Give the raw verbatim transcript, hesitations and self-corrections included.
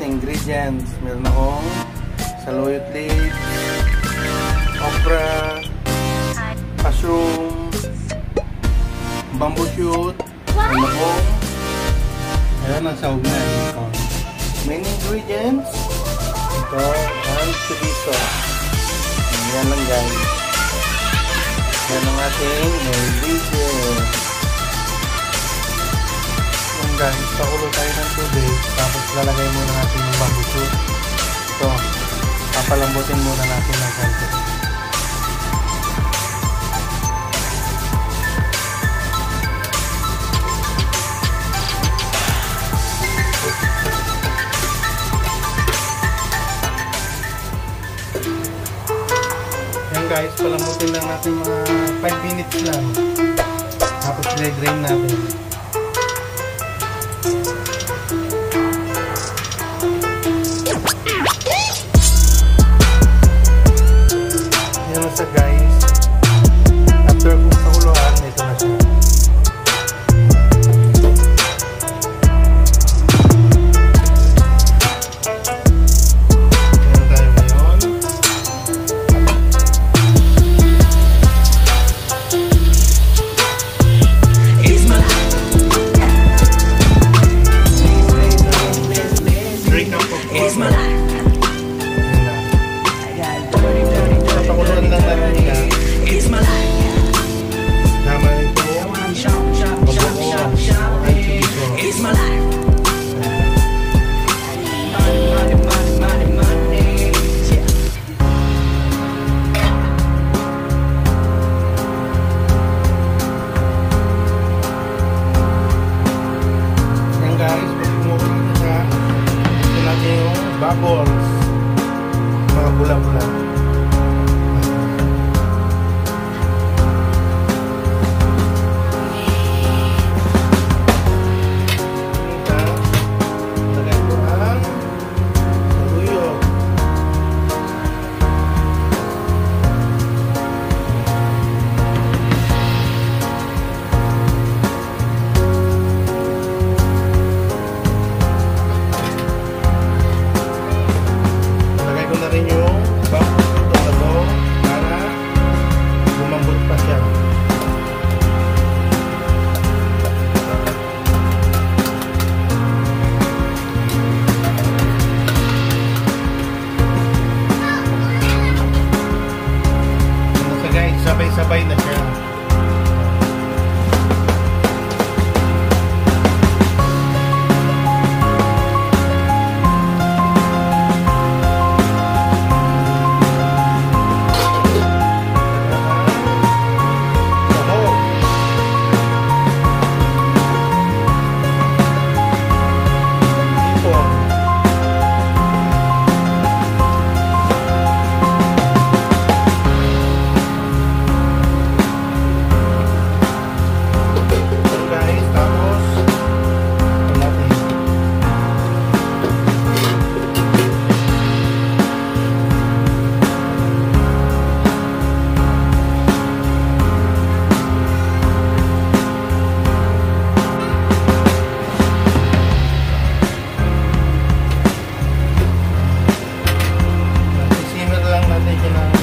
ingredients. Meron akong saluyot leaves, okra, mushroom, bamboo shoot, meron akong, ayan ang sahog na ito. Main ingredients, ito, and chorizo. Ayan lang guys. Yan ang ating ingredients. Yan guys, pakulo tayo ng tubig. Tapos lalagay muna natin yung bamboo shoot. Ito, papalambutin muna natin ng konti. Guys, palambutin lang natin mga five minutes lang. Tapos i-drain natin. Yan na siya guys. After kung pakuluan, ito na siya. Bubbles, mga bula-bula. Lagay ko ang saluyot. Rin yung bamboo shoot na ito para lumambot pa siya. So guys, sabay-sabay na siya. Simmer lang natin yun.